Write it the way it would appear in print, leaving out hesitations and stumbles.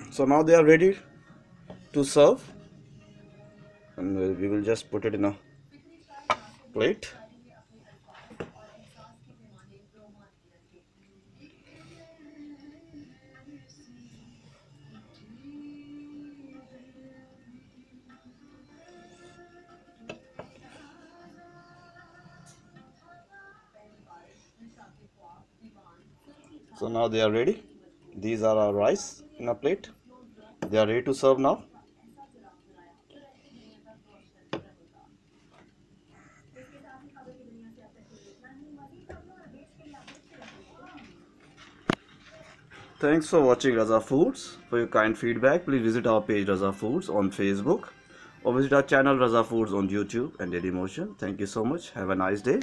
So now they are ready to serve, and we will just put it in a plate. So now they are ready. These are our rice in a plate. They are ready to serve now. Thanks for watching Raza Foods. For your kind feedback, please visit our page Raza Foods on Facebook or visit our channel Raza Foods on YouTube and Dailymotion. Thank you so much. Have a nice day.